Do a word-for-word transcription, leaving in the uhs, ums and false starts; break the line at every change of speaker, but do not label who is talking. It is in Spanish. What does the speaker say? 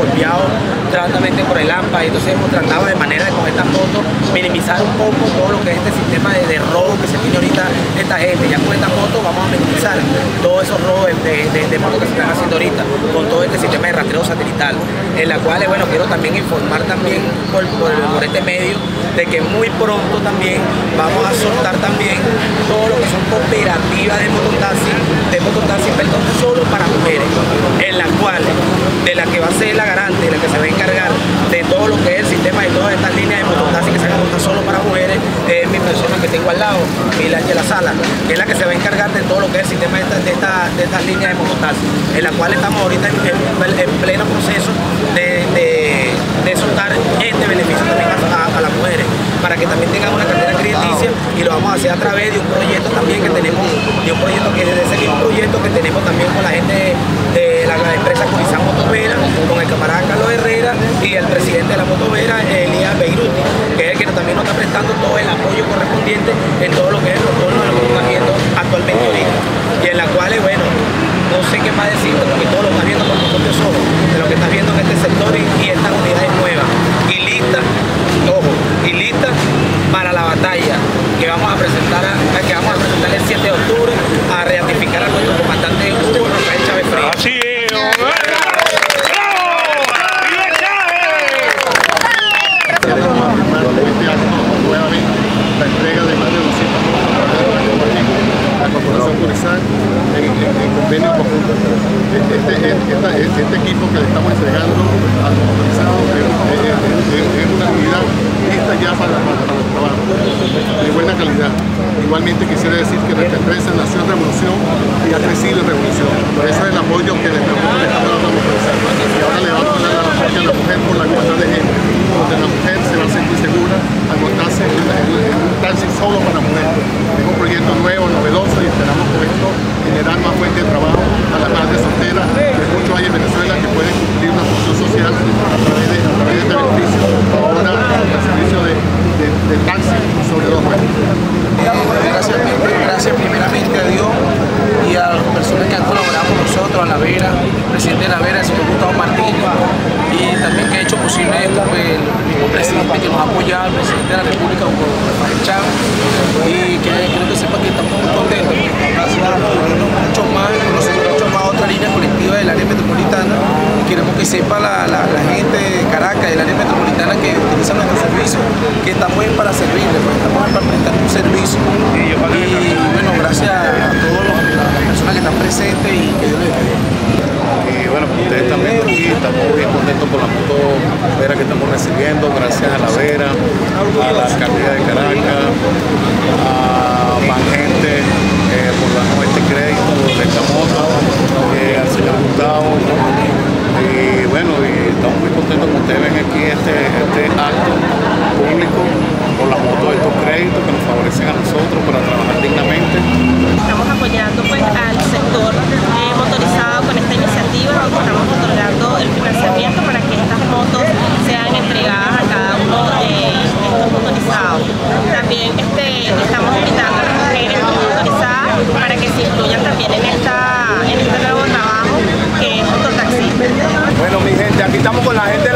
golpeados grandemente por el AMPA, y entonces hemos tratado de manera de con estas motos minimizar un poco todo lo que es este sistema de, de robo que se tiene ahorita esta gente. Ya con estas motos vamos a minimizar todos esos robos de, de, de motos que se están haciendo ahorita con todo este sistema de rastreo satelital, en la cual, bueno, quiero también informar también por, por, por este medio de que muy pronto también vamos a soltar también todo lo que son cooperativas de mototaxi, de mototaxi, perdón, solo para mujeres, en las cuales, de la que va a ser la garante, de la que se va a encargar de todo lo que es el sistema de todas estas líneas de mototaxi que se hagan solo para mujeres, es mi persona que tengo al lado, Mila Angela Sala, que es la que se va a encargar de todo lo que es el sistema de, esta, de, esta, de estas líneas de mototaxi, en la cual estamos ahorita en, en, en pleno proceso de, de, de soltar este beneficio también a, a, a las mujeres, para que también tengan una cartera crediticia, y lo vamos a hacer a través de un proyecto también que tenemos, de un proyecto que es ese mismo proyecto que tenemos también con la gente de la, la empresa Curizán Motovera, con el camarada Carlos Herrera y el presidente de la Motovera, Elías Beiruti, que es el que también nos está prestando todo el apoyo correspondiente en todo lo que es el retorno de lo que estamos viendo actualmente ahorita, y en la cual, bueno, no sé qué más decirte, porque todo lo estás viendo con tus propios ojos, de lo que estás viendo en este sector y, y estas unidades nuevas, y listas, ojo, y listas para la batalla que vamos a presentar a, que vamos a presentar el siete de octubre, a ratificar a nuestro comandante Hugo Rafael Chávez Frías.
Así es.
La entrega de más de doscientas a la Corporación Curizán en, en, en convenio conjunto. Este, este, este, este equipo que le estamos entregando al motorizado es, es, es, es una unidad lista ya para, para, para el trabajo, de buena calidad. Igualmente quisiera decir que nuestra empresa nació en revolución y ha crecido en revolución. Por eso es el apoyo que le estamos dando a la motorizada. Y ahora le vamos a dar el apoyo a la mujer por la igualdad de género, donde la mujer se va a sentir segura al montarse en, en, en un taxi solo para mujeres. Es un proyecto nuevo, novedoso, y esperamos con esto generar más fuentes de trabajo a las madres solteras que muchos hay en Venezuela que pueden cumplir una función social a través de, a través de este beneficio, ahora el servicio de, de, de taxi sobre dos ruedas.
Gracias, gracias primeramente a Dios y a las personas que han colaborado con nosotros, a La Vera, el presidente de La Vera, el señor Gustavo Martínez, y también que ha hecho posible esto, pues, el mismo presidente que nos ha apoyado, el presidente de la República, Hugo Rafael Chávez, y que quiero que sepa que estamos muy contentos, mucho más, conocemos mucho más otra línea colectiva del área metropolitana, y queremos que sepa la, la, la gente de Caracas, del área metropolitana, que utiliza nuestro servicio, que estamos bien para servirle, pues, estamos bien para prestar un servicio. Y bueno, gracias a todas las personas que están presentes y que Dios les bendiga.
Y bueno, como ustedes están viendo aquí, estamos bien contentos por la Motovera que estamos recibiendo, gracias a La Vera, a la alcaldía de Caracas, a Mangente eh, por darnos este crédito de esta moto, eh, al señor Gustavo, y bueno, y estamos muy contentos como ustedes ven aquí este, este acto público por la moto de estos créditos que nos favorecen a nosotros para trabajar dignamente.
Estamos apoyando pues al sector eh, motorizado con esta iniciativa, donde estamos otorgando el financiamiento para que estas motos sean entregadas a cada uno de estos motorizados. También este, estamos invitando a las mujeres motorizadas para que se incluyan también en, esta, en este nuevo trabajo que es mototaxista.
Bueno, mi gente, aquí estamos con la gente